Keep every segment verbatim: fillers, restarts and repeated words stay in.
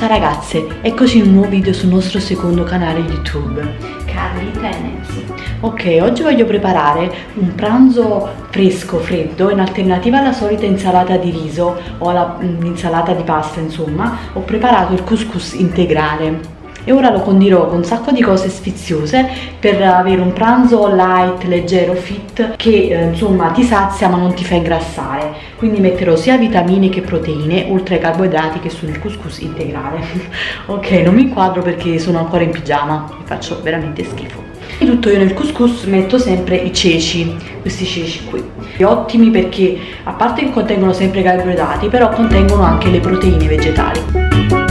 Ciao ragazze, eccoci in un nuovo video sul nostro secondo canale YouTube, Carlita e Nancy. Ok, oggi voglio preparare un pranzo fresco, freddo, in alternativa alla solita insalata di riso o all'insalata di pasta, insomma. Ho preparato il couscous integrale e ora lo condirò con un sacco di cose sfiziose per avere un pranzo light, leggero, fit, che eh, insomma ti sazia ma non ti fa ingrassare. Quindi metterò sia vitamine che proteine, oltre ai carboidrati che sono il couscous integrale. Ok, non mi inquadro perché sono ancora in pigiama, mi faccio veramente schifo. E tutto io nel couscous metto sempre i ceci, questi ceci qui, ottimi perché a parte che contengono sempre carboidrati, però contengono anche le proteine vegetali.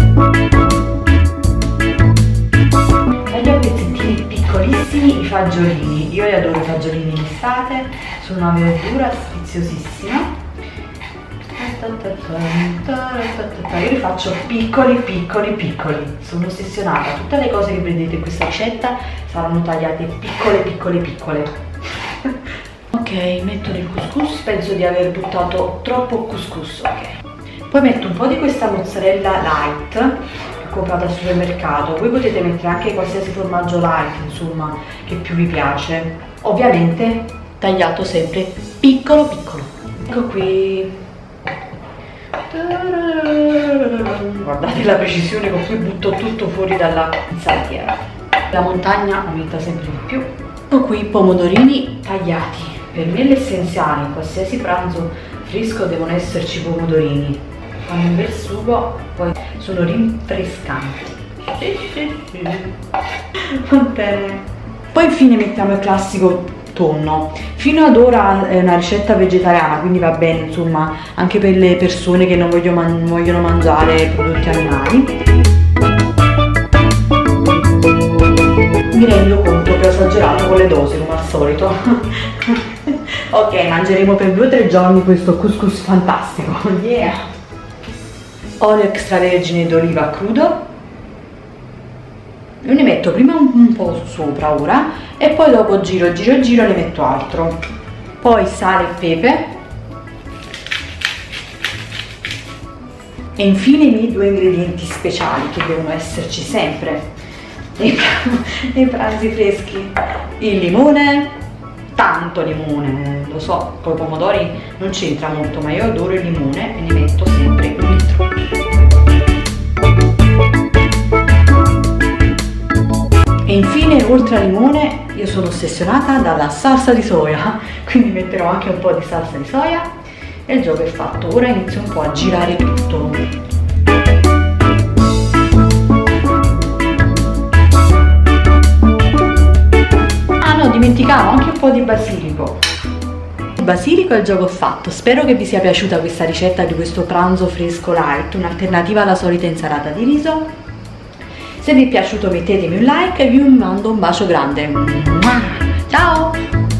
Piccolissimi i fagiolini, io li adoro i fagiolini in estate, sono una verdura sfiziosissima. Io li faccio piccoli piccoli piccoli, sono ossessionata, tutte le cose che vedete in questa ricetta saranno tagliate piccole piccole piccole. Ok, metto del couscous, penso di aver buttato troppo couscous, ok. Poi metto un po' di questa mozzarella light comprata al supermercato, voi potete mettere anche qualsiasi formaggio light, insomma, che più vi piace, ovviamente tagliato sempre piccolo piccolo. Ecco qui, guardate la precisione con cui butto tutto fuori dalla insalatiera, la montagna aumenta sempre di più. Ecco qui pomodorini tagliati, per me è l'essenziale, in qualsiasi pranzo fresco devono esserci pomodorini. Fanno un bel sugo, poi sono rinfrescanti. Va bene. Poi infine mettiamo il classico tonno. Fino ad ora è una ricetta vegetariana, quindi va bene insomma anche per le persone che non vogliono, man vogliono mangiare prodotti animali. Mi rendo conto che ho esagerato con le dosi come al solito. Ok, mangeremo per due o tre giorni questo couscous fantastico. Yeah! Olio extravergine d'oliva crudo, io ne metto prima un, un po' sopra ora e poi dopo giro giro giro ne metto altro, poi sale e pepe e infine i miei due ingredienti speciali che devono esserci sempre nei, nei pranzi freschi: il limone, tanto limone, lo so, con i pomodori non c'entra molto, ma io adoro il limone e ne metto sempre un litro. E infine, oltre al limone, io sono ossessionata dalla salsa di soia, quindi metterò anche un po' di salsa di soia e il gioco è fatto. Ora inizio un po' a girare tutto. Dimenticavo anche un po' di basilico. Il basilico e il gioco fatto. Spero che vi sia piaciuta questa ricetta di questo pranzo fresco light, un'alternativa alla solita insalata di riso. Se vi è piaciuto mettetemi un like e vi mando un bacio grande. Ciao!